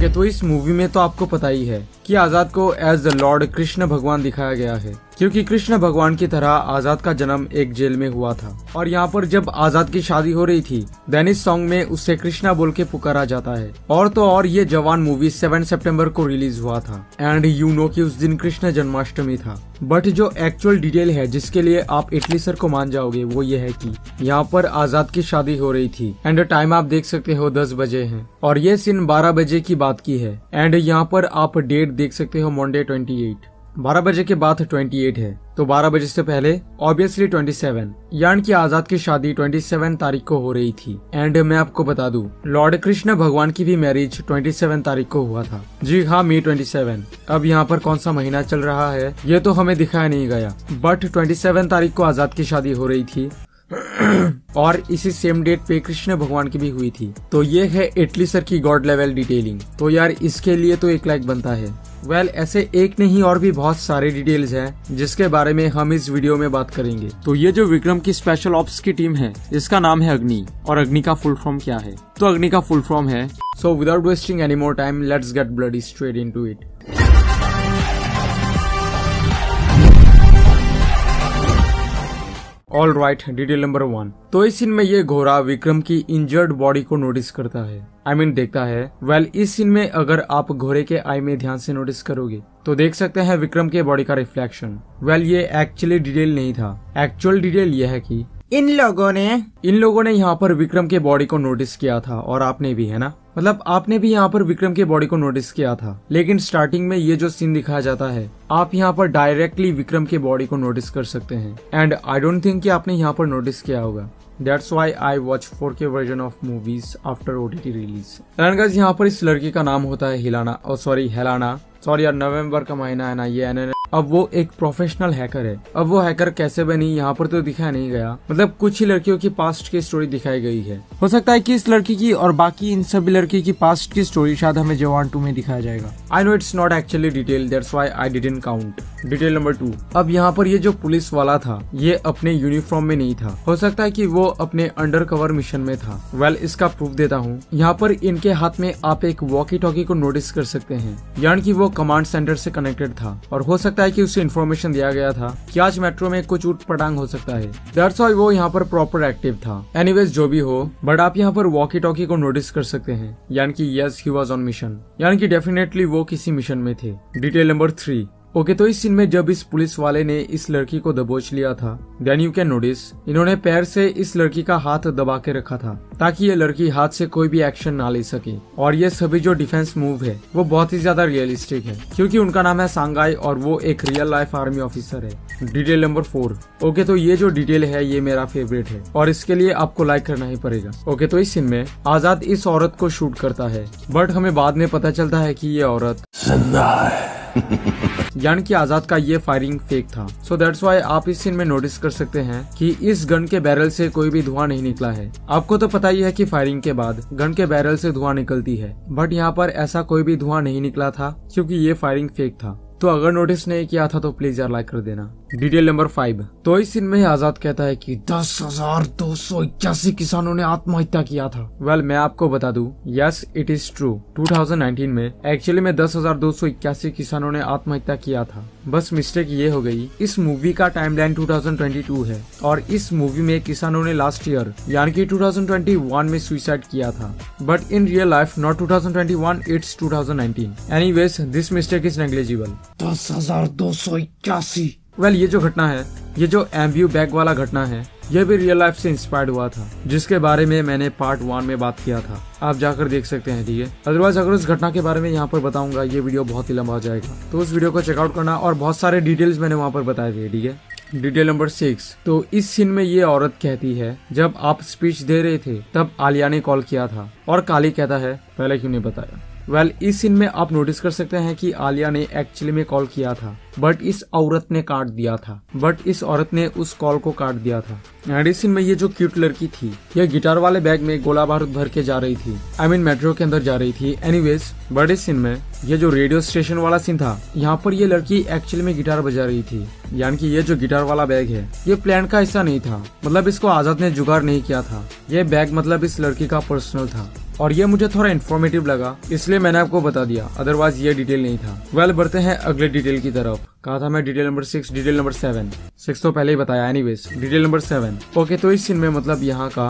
Okay, तो इस movie में तो आपको पता ही है कि आजाद को एज द लॉर्ड कृष्ण भगवान दिखाया गया है, क्योंकि कृष्ण भगवान की तरह आजाद का जन्म एक जेल में हुआ था। और यहाँ पर जब आजाद की शादी हो रही थी, देन इस सॉन्ग में उससे कृष्णा बोल के पुकारा जाता है। और तो और ये जवान मूवी 7 सितंबर को रिलीज हुआ था एंड यू नो कि उस दिन कृष्ण जन्माष्टमी था। बट जो एक्चुअल डिटेल है जिसके लिए आप इटली सर को मान जाओगे वो ये है कि यहाँ पर आजाद की शादी हो रही थी एंड टाइम आप देख सकते हो 10 बजे है और ये सीन 12 बजे की बात की है। एंड यहाँ पर आप डेट देख सकते हो मंडे 28, 12 बजे के बाद 28 है, तो 12 बजे से पहले ऑब्वियसली 27, यानी कि आजाद की शादी 27 तारीख को हो रही थी। एंड मैं आपको बता दूं, लॉर्ड कृष्ण भगवान की भी मैरिज 27 तारीख को हुआ था। जी हाँ, May 27। अब यहाँ पर कौन सा महीना चल रहा है ये तो हमें दिखाया नहीं गया, बट 27 तारीख को आजाद की शादी हो रही थी और इसी सेम डेट पे कृष्ण भगवान की भी हुई थी। तो ये है इटली सर की गॉड लेवल डिटेलिंग। तो यार इसके लिए तो 1 लाइक बनता है। वेल ऐसे एक नहीं और भी बहुत सारे डिटेल्स हैं जिसके बारे में हम इस वीडियो में बात करेंगे। तो ये जो विक्रम की स्पेशल ऑप्स की टीम है इसका नाम है अग्नि, और अग्नि का फुल फॉर्म क्या है? तो अग्नि का फुल फॉर्म है, so without wasting any more time let's get bloody straight into it. All right, detail number 1। तो इस सीन में ये घोड़ा विक्रम की इंजर्ड बॉडी को नोटिस करता है, देखता है। वेल इस सीन में अगर आप घोड़े के आई में ध्यान से नोटिस करोगे तो देख सकते हैं विक्रम के बॉडी का रिफ्लेक्शन। वेल ये एक्चुअली डिटेल नहीं था, एक्चुअल डिटेल ये है कि इन लोगों ने यहाँ पर विक्रम के बॉडी को नोटिस किया था, और आपने भी, है ना? मतलब आपने भी यहाँ पर विक्रम के बॉडी को नोटिस किया था। लेकिन स्टार्टिंग में ये जो सीन दिखाया जाता है, आप यहाँ पर डायरेक्टली विक्रम के बॉडी को नोटिस कर सकते हैं। एंड आई डोंट थिंक कि आपने यहाँ पर नोटिस किया होगा। That's why I watch 4K version of movies after OTT release। And guys यहाँ पर इस लड़की का नाम होता है हेलाना। सॉरी यार, नवंबर का महीना है ना ये। अब वो एक प्रोफेशनल हैकर है। अब वो हैकर कैसे बनी यहाँ पर तो दिखाया नहीं गया, मतलब कुछ ही लड़कियों की पास्ट की स्टोरी दिखाई गई है। हो सकता है कि इस लड़की की और बाकी इन सभी लड़की की पास्ट की स्टोरी शायद हमें जवान 2 में दिखाया जाएगा। I know it's not actually detail, that's why I didn't count. Detail number 2। अब यहाँ पर ये जो पुलिस वाला था ये अपने यूनिफॉर्म में नहीं था, हो सकता है कि वो अपने अंडर कवर मिशन में था। वेल इसका प्रूफ देता हूँ। यहाँ पर इनके हाथ में आप एक वॉकी टॉकी को नोटिस कर सकते हैं, यानी कि वो कमांड सेंटर से कनेक्टेड था, और हो सकता है कि उसे इन्फॉर्मेशन दिया गया था कि आज मेट्रो में कुछ उठ पटांग हो सकता है। दैट्स व्हाई वो यहाँ पर प्रॉपर एक्टिव था। एनीवेज जो भी हो, बट आप यहाँ पर वॉकी टॉकी को नोटिस कर सकते हैं, यानी कि yes he was on mission, यानी कि डेफिनेटली वो किसी मिशन में थे। Detail number 3। ओके, तो इस सीन में जब इस पुलिस वाले ने इस लड़की को दबोच लिया था, देन यू कैन नोटिस इन्होंने पैर से इस लड़की का हाथ दबा के रखा था ताकि ये लड़की हाथ से कोई भी एक्शन ना ले सके। और ये सभी जो डिफेंस मूव है वो बहुत ही ज्यादा रियलिस्टिक है, क्योंकि उनका नाम है सांगाई और वो एक रियल लाइफ आर्मी ऑफिसर है। Detail number 4। ओके, तो ये जो डिटेल है ये मेरा फेवरेट है और इसके लिए आपको लाइक करना ही पड़ेगा। ओके, तो इस सीन में आजाद इस औरत को शूट करता है, बट हमें बाद में पता चलता है कि ये औरत जिंदा है यानी कि आजाद का ये फायरिंग फेक था। सो दैट्स व्हाई आप इस सीन में नोटिस कर सकते हैं कि इस गन के बैरल से कोई भी धुआं नहीं निकला है। आपको तो पता ही है कि फायरिंग के बाद गन के बैरल से धुआं निकलती है, बट यहाँ पर ऐसा कोई भी धुआं नहीं निकला था क्योंकि ये फायरिंग फेक था। तो अगर नोटिस नहीं किया था तो प्लीज यार लाइक कर देना। Detail number 5। तो इस सीन में आजाद कहता है कि 10,281 किसानों ने आत्महत्या किया था। वेल मैं आपको बता दूं, यस इट इज ट्रू। 2019 में एक्चुअली में 10,281 किसानों ने आत्महत्या किया था। बस मिस्टेक ये हो गई, इस मूवी का टाइमलाइन 2022 है और इस मूवी में किसानों ने लास्ट ईयर यानी कि 2021 में सुसाइड किया था, but in real life not 2021, it's 2019। Anyways this mistake is negligible. 10,281। Well ये जो घटना है, ये जो एम्ब्यू बैग वाला घटना है, ये भी रियल लाइफ से इंस्पायर्ड हुआ था, जिसके बारे में मैंने पार्ट 1 में बात किया था। आप जाकर देख सकते हैं, ठीक है। अदरवाइज अगर उस घटना के बारे में यहाँ पर बताऊंगा ये वीडियो बहुत ही लंबा हो जाएगा, तो उस वीडियो को चेकआउट करना, और बहुत सारे डिटेल्स मैंने वहाँ पर बताए थे, ठीक है। Detail number 6। तो इस सीन में ये औरत कहती है जब आप स्पीच दे रहे थे तब आलिया ने कॉल किया था, और काली कहता है पहले क्यों नहीं बताया। वेल इस सीन में आप नोटिस कर सकते हैं कि आलिया ने एक्चुअली में कॉल किया था, बट इस औरत ने काट दिया था, बट इस औरत ने उस कॉल को काट दिया था। एंड इस सीन में ये जो क्यूट लड़की थी, ये गिटार वाले बैग में गोला बारूद भर के जा रही थी, मेट्रो के अंदर जा रही थी। एनीवेज बट इस सीन में ये जो रेडियो स्टेशन वाला सीन था, यहाँ पर ये लड़की एक्चुअली में गिटार बजा रही थी, यानी कि ये जो गिटार वाला बैग है ये प्लान का हिस्सा नहीं था, मतलब इसको आजाद ने जुगाड़ नहीं किया था। ये बैग मतलब इस लड़की का पर्सनल था, और ये मुझे थोड़ा इन्फॉर्मेटिव लगा, इसलिए मैंने आपको बता दिया, अदरवाइज ये डिटेल नहीं था। वेल, बढ़ते हैं अगले डिटेल की तरफ। कहा था मैं डिटेल नंबर 6, डिटेल नंबर 7, 6 तो पहले ही बताया। Anyways, detail number 7। ओके, तो इस सीन में मतलब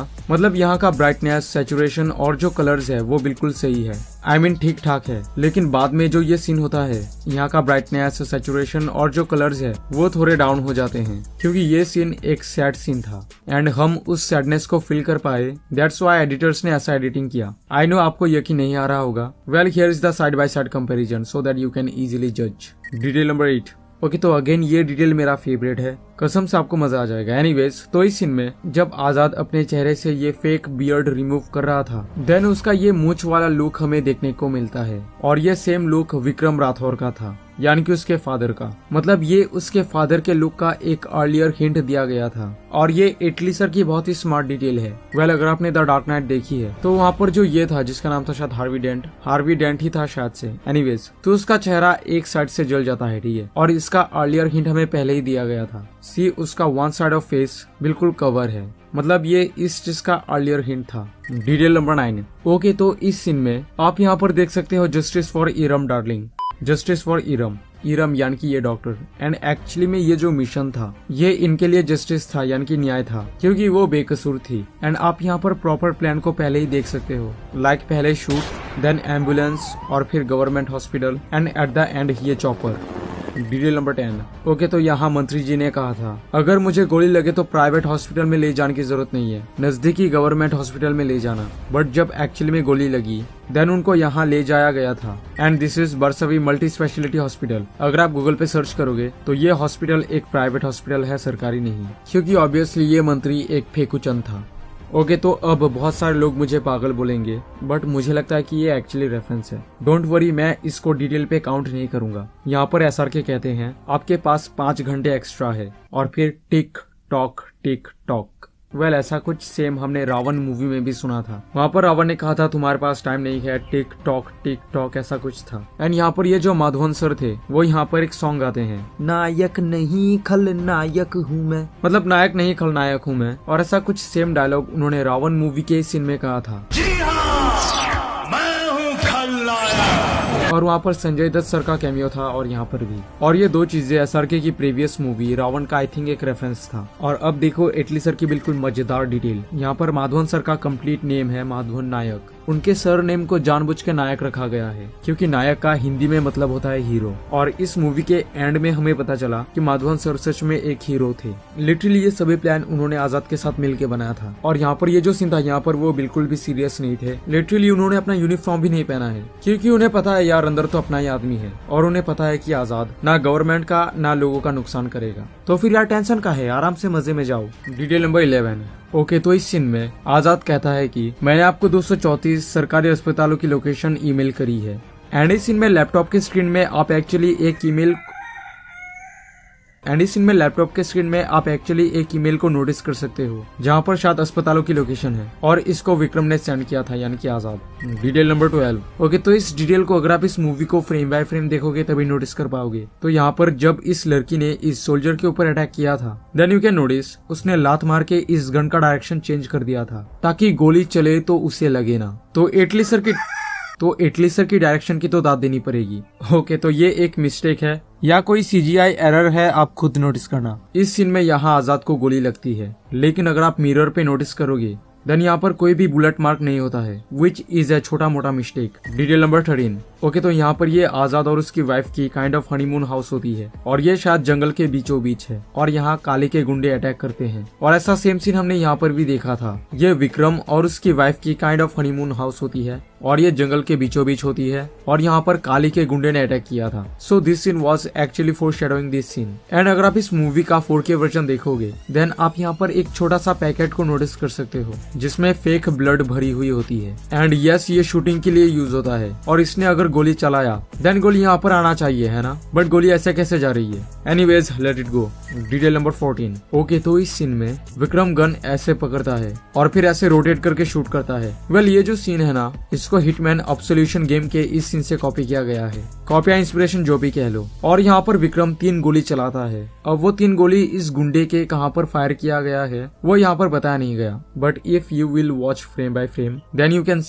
यहाँ का ब्राइटनेस, सैचुरेशन और जो कलर्स है वो बिल्कुल सही है। आई मीन ठीक ठाक है। लेकिन बाद में जो ये सीन होता है, यहाँ का ब्राइटनेस, सैचुरेशन और जो कलर्स है वो थोड़े डाउन हो जाते हैं, क्योंकि ये सीन एक सैड सीन था एंड हम उस सैडनेस को फील कर पाए। दैट्स व्हाई एडिटर्स ने ऐसा एडिटिंग किया। आई नो आपको यकीन नहीं आ रहा होगा। Well, here is the side by side comparison so that you can easily जज। Detail number 8। ओके, तो अगेन ये डिटेल मेरा फेवरेट है, कसम से आपको मजा आ जाएगा। एनीवेज, तो इस सीन में जब आजाद अपने चेहरे से ये फेक बियर्ड रिमूव कर रहा था, देन उसका ये मूंछ वाला लुक हमें देखने को मिलता है और ये सेम लुक विक्रम राठौर का था, यानी कि उसके फादर का। मतलब ये उसके फादर के लुक का एक अर्लियर हिंट दिया गया था और ये एटली सर की बहुत ही स्मार्ट डिटेल है। वेल, अगर आपने द डार्क नाइट देखी है तो वहाँ पर जो ये था जिसका नाम था शायद हार्वी डेंट ही था शायद से। एनीवेज, तो उसका चेहरा एक साइड से जल जाता है, ठीक है, और इसका अर्लियर हिंट हमें पहले ही दिया गया था। सी, उसका वन साइड ऑफ फेस बिल्कुल कवर है, मतलब ये इस चीज का अर्लियर हिंट था। Detail number 9। ओके, तो इस सीन में आप यहाँ पर देख सकते हो justice for Iram darling, justice for Iram यानी कि ये डॉक्टर। एंड एक्चुअली में ये जो मिशन था ये इनके लिए जस्टिस था, यानी कि न्याय था, क्योंकि वो बेकसूर थी। एंड आप यहाँ पर प्रॉपर प्लान को पहले ही देख सकते हो, लाइक पहले शूट, देन एम्बुलेंस और फिर government hospital and at the end ये चॉपर। Detail number 10। ओके, तो यहाँ मंत्री जी ने कहा था अगर मुझे गोली लगे तो प्राइवेट हॉस्पिटल में ले जाने की जरूरत नहीं है, नजदीकी गवर्नमेंट हॉस्पिटल में ले जाना। बट जब एक्चुअली में गोली लगी देन उनको यहाँ ले जाया गया था। And this is Barsvi multi speciality hospital. अगर आप गूगल पे सर्च करोगे तो ये हॉस्पिटल एक प्राइवेट हॉस्पिटल है, सरकारी नहीं, क्योंकि ऑब्वियसली ये मंत्री एक फेकुचंद था। ओके, तो अब बहुत सारे लोग मुझे पागल बोलेंगे, बट मुझे लगता है कि ये एक्चुअली रेफरेंस है। डोंट वरी, मैं इसको डिटेल पे काउंट नहीं करूंगा। यहाँ पर SRK कहते हैं आपके पास 5 घंटे एक्स्ट्रा है और फिर टिक टॉक। वेल, ऐसा कुछ सेम हमने रावण मूवी में भी सुना था। वहाँ पर रावण ने कहा था तुम्हारे पास टाइम नहीं है, टिक टॉक ऐसा कुछ था। एंड यहाँ पर ये जो माधवन सर थे वो यहाँ पर एक सॉन्ग गाते हैं, नायक नहीं खलनायक हूँ मैं, मतलब नायक नहीं खलनायक हूँ मैं। और ऐसा कुछ सेम डायलॉग उन्होंने रावण मूवी के सीन में कहा था। और वहाँ पर संजय दत्त सर का कैमियो था और यहाँ पर भी। और ये दो चीजें SRK की प्रीवियस मूवी रावण का आई थिंक एक रेफरेंस था। और अब देखो एटली सर की बिल्कुल मजेदार डिटेल। यहाँ पर माधवन सर का कंप्लीट नेम है माधवन नायक। उनके सर नेम को जानबूझ के नायक रखा गया है क्योंकि नायक का हिंदी में मतलब होता है हीरो। और इस मूवी के एंड में हमें पता चला कि माधवन सर सच में एक हीरो थे। लिटरली ये सभी प्लान उन्होंने आजाद के साथ मिलकर बनाया था। और यहाँ पर ये जो सीन था यहाँ पर वो बिल्कुल भी सीरियस नहीं थे। लिटरली उन्होंने अपना यूनिफॉर्म भी नहीं पहना है क्योंकि उन्हें पता है यार अंदर तो अपना ही आदमी है और उन्हें पता है कि आजाद ना गवर्नमेंट का ना लोगों का नुकसान करेगा। तो फिर यार टेंशन का है, आराम से मजे में जाओ। Detail number 11। ओके, तो इस सीन में आजाद कहता है कि मैंने आपको 234 सरकारी अस्पतालों की लोकेशन ईमेल करी है। एंड इस सीन में लैपटॉप के स्क्रीन में आप एक्चुअली एक ईमेल को नोटिस कर सकते हो जहां पर शायद अस्पतालों की लोकेशन है और इसको विक्रम ने सेंड किया था, यानी कि आजाद। Detail number 12। ओके, तो इस डिटेल को अगर आप इस मूवी को फ्रेम बाय फ्रेम देखोगे तभी नोटिस कर पाओगे। तो यहाँ पर जब इस लड़की ने इस सोल्जर के ऊपर अटैक किया था देन यू कैन नोटिस उसने लात मार के इस गन का डायरेक्शन चेंज कर दिया था ताकि गोली चले तो उसे लगे ना। तो एटली सर की डायरेक्शन की तो दाद देनी पड़ेगी। ओके, तो ये एक मिस्टेक है या कोई CGI एरर है, आप खुद नोटिस करना। इस सीन में यहाँ आजाद को गोली लगती है लेकिन अगर आप मिरर पे नोटिस करोगे देन यहाँ पर कोई भी बुलेट मार्क नहीं होता है, विच इज ए छोटा मोटा मिस्टेक। Detail number 13। ओके, तो यहाँ पर ये आजाद और उसकी वाइफ की काइंड ऑफ हनीमून हाउस होती है और ये शायद जंगल के बीचों बीच है और यहाँ काली के गुंडे अटैक करते हैं। और ऐसा सेम सीन हमने यहाँ पर भी देखा था। ये विक्रम और उसकी वाइफ की काइंड ऑफ हनीमून हाउस होती है और ये जंगल के बीचों बीच होती है और यहाँ पर काली के गुंडे ने अटैक किया था। So this scene was actually foreshadowing this scene. And अगर आप इस मूवी का 4K वर्जन देखोगे देन आप यहाँ पर एक छोटा सा पैकेट को नोटिस कर सकते हो जिसमें फेक ब्लड भरी हुई होती है। एंड यस, ये शूटिंग के लिए यूज होता है और इसने अगर गोली चलाया देन गोली यहाँ पर आना चाहिए, है ना, बट गोली ऐसे कैसे जा रही है। Anyways, let it go. Detail number 14। Okay, तो इस सीन में विक्रम गन ऐसे पकड़ता है और फिर ऐसे रोटेट करके शूट करता है। वेल, ये जो सीन है ना इसको हिटमैन अब्सोल्यूशन गेम के इस सीन से कॉपी किया गया है, कॉपी या इंस्पिरेशन जो भी कह लो। और यहाँ पर विक्रम 3 गोली चलाता है। अब वो 3 गोली इस गुंडे के कहाँ पर फायर किया गया है वो यहाँ पर बताया नहीं गया, but if you will watch frame by frame then you can see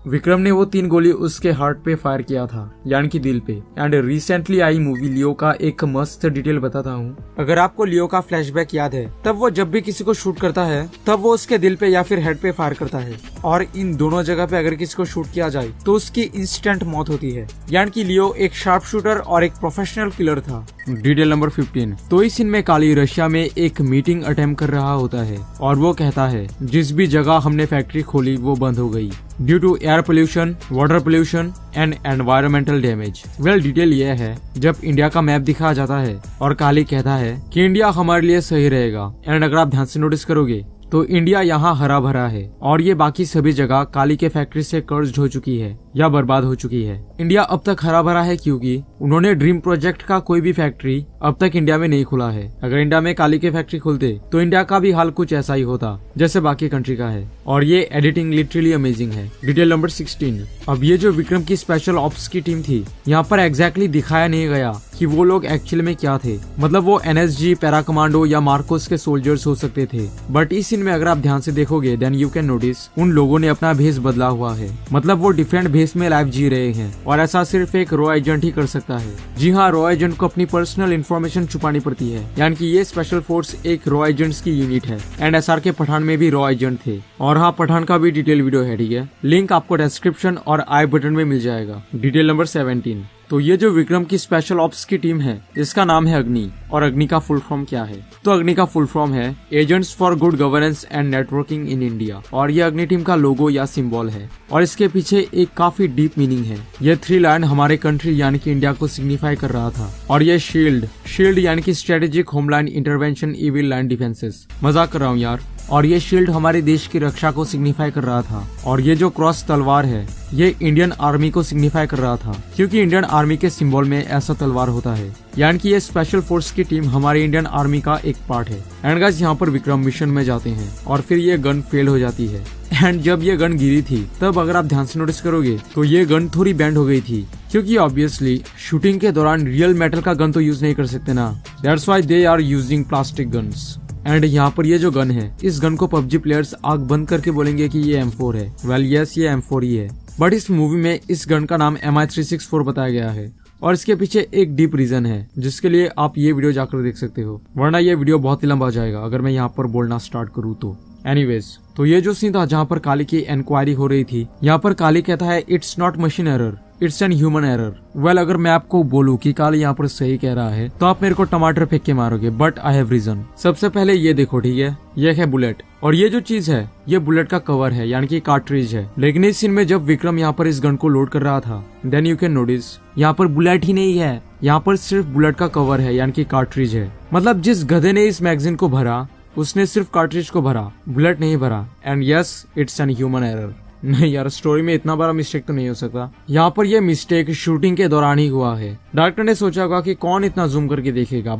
Vikram ने वो 3 गोली उसके हार्ट पे फायर किया था, यानी कि दिल पे। एंड रिसेंटली आई मूवी लियो का एक मस्त डिटेल बताता हूँ। अगर आपको लियो का फ्लैशबैक याद है, तब वो जब भी किसी को शूट करता है तब वो उसके दिल पे या फिर हेड पे फायर करता है, और इन दोनों जगह पे अगर किसी को शूट किया जाए तो उसकी इंस्टेंट मौत होती है। यानी कि लियो एक शार्प शूटर और एक प्रोफेशनल किलर था। Detail number 15। तो इस सीन में काली रशिया में एक मीटिंग अटेम्प्ट कर रहा होता है और वो कहता है जिस भी जगह हमने फैक्ट्री खोली वो बंद हो गई due to air pollution, water pollution and environmental damage. Well detail ये है, जब इंडिया का मैप दिखाया जाता है और काली कहता है कि इंडिया हमारे लिए सही रहेगा, एंड अगर आप ध्यान से नोटिस करोगे तो इंडिया यहाँ हरा भरा है और ये बाकी सभी जगह काली के फैक्ट्री से कर्ज हो चुकी है या बर्बाद हो चुकी है। इंडिया अब तक हरा भरा है क्योंकि उन्होंने ड्रीम प्रोजेक्ट का कोई भी फैक्ट्री अब तक इंडिया में नहीं खुला है। अगर इंडिया में काली के फैक्ट्री खुलते तो इंडिया का भी हाल कुछ ऐसा ही होता जैसे बाकी कंट्री का है। और ये एडिटिंग लिटरली अमेजिंग है। Detail number 16। अब ये जो विक्रम की स्पेशल ऑप्स की टीम थी, यहाँ पर एग्जैक्टली दिखाया नहीं गया कि वो लोग एक्चुअल में क्या थे। मतलब वो NSG, पैरा कमांडो या मार्कोस के सोल्जर्स हो सकते थे, बट इस सीन में अगर आप ध्यान से देखोगे देन यू कैन नोटिस उन लोगों ने अपना भेष बदला हुआ है। मतलब वो डिफरेंट भेष में लाइफ जी रहे हैं, और ऐसा सिर्फ एक रॉ एजेंट ही कर सकता है। जी हाँ, रॉ एजेंट को अपनी पर्सनल इन्फॉर्मेशन छुपानी पड़ती है, यानी कि ये स्पेशल फोर्स एक रॉ एजेंट्स की यूनिट है। एंड SRK पठान में भी रॉ एजेंट थे, और हाँ पठान का भी डिटेल वीडियो है, ठीक है, लिंक आपको डिस्क्रिप्शन और आई बटन में मिल जाएगा। Detail number 17। तो ये जो विक्रम की स्पेशल ऑप्स की टीम है, इसका नाम है अग्नि। और अग्नि का फुल फॉर्म क्या है? तो अग्नि का फुल फॉर्म है agents for good governance and networking in India. और ये अग्नि टीम का लोगो या सिंबल है, और इसके पीछे एक काफी डीप मीनिंग है। ये 3 लाइन हमारे कंट्री यानी कि इंडिया को सिग्निफाई कर रहा था। और ये शील्ड यानी कि strategic homeland intervention evil land defences, मजाक कर रहा हूँ यार। और ये शील्ड हमारे देश की रक्षा को सिग्निफाई कर रहा था। और ये जो क्रॉस तलवार है, ये इंडियन आर्मी को सिग्निफाई कर रहा था, क्योंकि इंडियन आर्मी के सिंबल में ऐसा तलवार होता है। यानी कि ये स्पेशल फोर्स की टीम हमारे इंडियन आर्मी का एक पार्ट है। एंड गाइस, यहाँ पर विक्रम मिशन में जाते हैं और फिर ये गन फेल हो जाती है। एंड जब ये गन गिरी थी, तब अगर आप ध्यान से नोटिस करोगे तो ये गन थोड़ी बैंड हो गई थी, क्योंकि ऑब्वियसली शूटिंग के दौरान रियल मेटल का गन तो यूज नहीं कर सकते ना। That's why they are using plastic guns. And यहाँ पर ये जो गन है, इस गन को PUBG प्लेयर्स आग बंद करके बोलेंगे कि ये M4 है। वेल यस, ये M4 ही है, बट इस मूवी में इस गन का नाम MI364 बताया गया है। और इसके पीछे एक डीप रीजन है, जिसके लिए आप ये वीडियो जाकर देख सकते हो, वरना ये वीडियो बहुत ही लंबा हो जाएगा अगर मैं यहाँ पर बोलना स्टार्ट करूँ तो। एनीवेज, तो ये जो सीन था जहाँ पर काली की इंक्वायरी हो रही थी, यहाँ पर काली कहता है it's not machine error, it's an human error. Well अगर मैं आपको बोलूं कि काली यहाँ पर सही कह रहा है तो आप मेरे को टमाटर फेंक के मारोगे, बट आई हैव रीजन। सबसे पहले ये देखो, ठीक है, ये है बुलेट, और ये जो चीज है ये बुलेट का कवर है, यानी कि कार्ट्रिज है। लेकिन इस सीन में जब विक्रम यहाँ पर इस गन को लोड कर रहा था, देन यू कैन नोटिस यहाँ पर बुलेट ही नहीं है, यहाँ पर सिर्फ बुलेट का कवर है, यानी कि कार्ट्रिज है। मतलब जिस गधे ने इस मैगजीन को भरा उसने सिर्फ कार्ट्रिज को भरा, बुलेट नहीं भरा। And yes, it's an human error. नहीं यार, स्टोरी में इतना बड़ा मिस्टेक तो नहीं हो सकता। यहाँ पर यह मिस्टेक शूटिंग के दौरान ही हुआ है। डायरेक्टर ने सोचा होगा कि कौन इतना जूम करके देखेगा,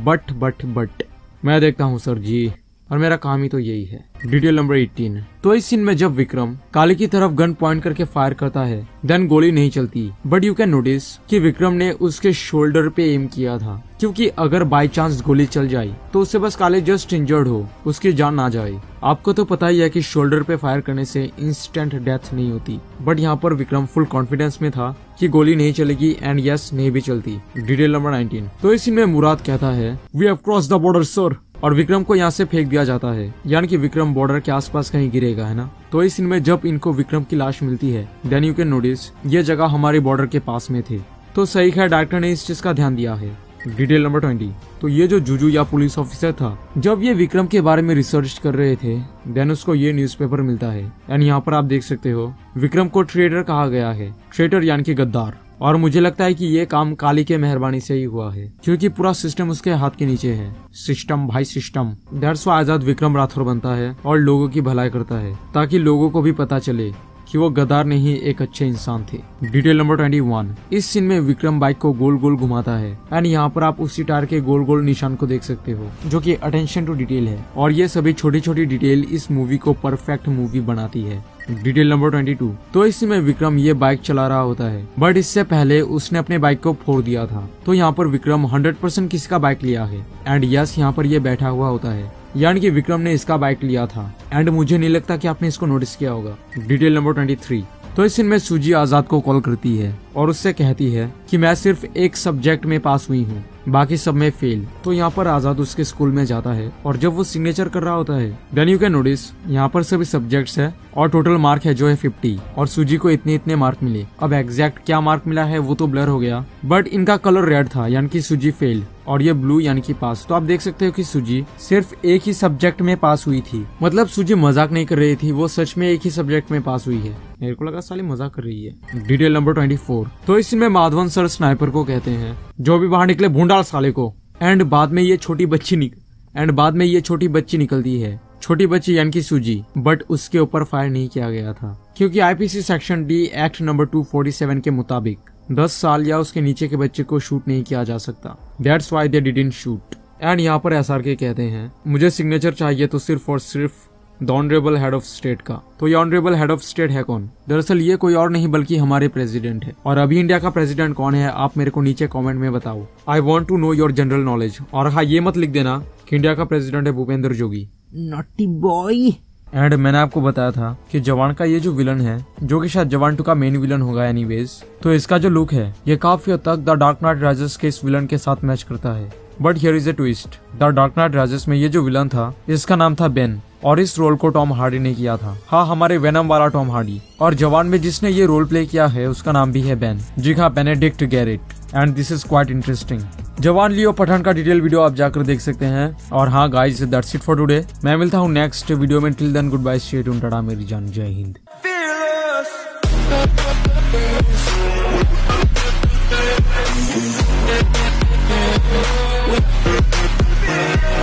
बट मैं देखता हूँ सर जी, और मेरा काम ही तो यही है। Detail number 18। तो इस सीन में जब विक्रम काली की तरफ गन पॉइंट करके फायर करता है, देन गोली नहीं चलती, बट यू कैन नोटिस कि विक्रम ने उसके शोल्डर पे एम किया था, क्योंकि अगर बाय चांस गोली चल जाए तो उससे बस काली जस्ट इंजर्ड हो, उसकी जान ना जाए। आपको तो पता ही है कि शोल्डर पे फायर करने से इंस्टेंट डेथ नहीं होती, बट यहाँ पर विक्रम फुल कॉन्फिडेंस में था कि गोली नहीं चलेगी, एंड यस, नहीं भी चलती। Detail number 19। तो इस सीन में मुराद कहता है we have cross the border sir, और विक्रम को यहाँ से फेंक दिया जाता है, यानी कि विक्रम बॉर्डर के आसपास कहीं गिरेगा, है ना। तो इस सीन में जब इनको विक्रम की लाश मिलती है, देन यू कैन नोटिस ये जगह हमारे बॉर्डर के पास में थे। तो सही है, डायरेक्टर ने इस चीज का ध्यान दिया है। Detail number 20। तो ये जो जुजू या पुलिस ऑफिसर था, जब ये विक्रम के बारे में रिसर्च कर रहे थे, देन उसको ये न्यूज़पेपर मिलता है। एंड यहाँ पर आप देख सकते हो विक्रम को ट्रेटर कहा गया है, ट्रेटर यानी कि गद्दार। और मुझे लगता है कि ये काम काली के मेहरबानी से ही हुआ है, क्योंकि पूरा सिस्टम उसके हाथ के नीचे है। सिस्टम भाई system. That's why Azad Vikram Rathore बनता है और लोगों की भलाई करता है, ताकि लोगों को भी पता चले कि वो गद्दार नहीं एक अच्छे इंसान थे। Detail number 21। इस सीन में विक्रम बाइक को गोल गोल घुमाता है, एंड यहाँ पर आप उसी टायर के गोल गोल निशान को देख सकते हो, जो कि अटेंशन टू डिटेल है। और ये सभी छोटी छोटी डिटेल इस मूवी को परफेक्ट मूवी बनाती है। Detail number 22। तो इस में विक्रम ये बाइक चला रहा होता है, बट इससे पहले उसने अपने बाइक को फोड़ दिया था। तो यहाँ पर विक्रम 100% किसी का बाइक लिया है, एंड यस, यहाँ पर ये बैठा हुआ होता है, यानी कि विक्रम ने इसका बाइक लिया था। एंड मुझे नहीं लगता कि आपने इसको नोटिस किया होगा। Detail number 23। तो इस सीन में सूजी आजाद को कॉल करती है और उससे कहती है कि मैं सिर्फ एक सब्जेक्ट में पास हुई हूँ, बाकी सब में फेल। तो यहाँ पर आजाद उसके स्कूल में जाता है और जब वो सिग्नेचर कर रहा होता है, देन यू कैन नोटिस यहाँ पर सभी सब्जेक्ट्स है और टोटल मार्क है जो है 50 और सूजी को इतने मार्क मिले। अब एग्जैक्ट क्या मार्क मिला है वो तो ब्लर हो गया, बट इनका कलर रेड था यानी कि सूजी फेल और ये ब्लू यानी कि पास। तो आप देख सकते हो कि सूजी सिर्फ एक ही सब्जेक्ट में पास हुई थी, मतलब सूजी मजाक नहीं कर रही थी, वो सच में एक ही सब्जेक्ट में पास हुई है। मेरे को लगा साली मजाक कर रही है। Detail number 24। तो इसमें माधवन सर स्नाइपर को कहते हैं जो भी बाहर निकले भूंडाल साले को। एंड बाद में ये छोटी बच्ची निकलती है, छोटी बच्ची यानी कि सूजी, बट उसके ऊपर फायर नहीं किया गया था क्योंकि IPC section the act number 247 के मुताबिक 10 साल या उसके नीचे के बच्चे को शूट नहीं किया जा सकता। That's why they didn't shoot. And यहाँ पर एसआरके कहते हैं मुझे सिग्नेचर चाहिए तो सिर्फ और सिर्फ the honourable head of state का। तो ये ऑनरेबल हेड ऑफ स्टेट है कौन? दरअसल ये कोई और नहीं बल्कि हमारे प्रेसिडेंट है। और अभी इंडिया का प्रेसिडेंट कौन है आप मेरे को नीचे कमेंट में बताओ। I want to know your general knowledge. और हाँ, ये मत लिख देना कि इंडिया का प्रेसिडेंट है Bhupendra Jogi. Naughty boy. And मैंने आपको बताया था कि जवान का ये जो विलन है, जो कि शायद जवान 2 का मेन विलन होगा एनीवेज, तो इसका जो लुक है ये काफी हद तक द डार्क नाइट राइजेस के इस विलन के साथ मैच करता है। But here is a twist. The Dark Knight Rises में ये जो विलन था इसका नाम था बेन और इस रोल को टॉम हार्डी ने किया था। हाँ, हमारे वेनम वाला टॉम हार्डी। और जवान में जिसने ये रोल प्ले किया है उसका नाम भी है बेन। जी हाँ, Benedict Garrett. And this is quite interesting. Jawan Leo Pathan का डिटेल वीडियो आप जाकर देख सकते हैं। और हाँ guys, that's it for today. मैं मिलता हूँ नेक्स्ट वीडियो में। Till then good bye, stay tuned, tata मेरी जान, जय हिंद।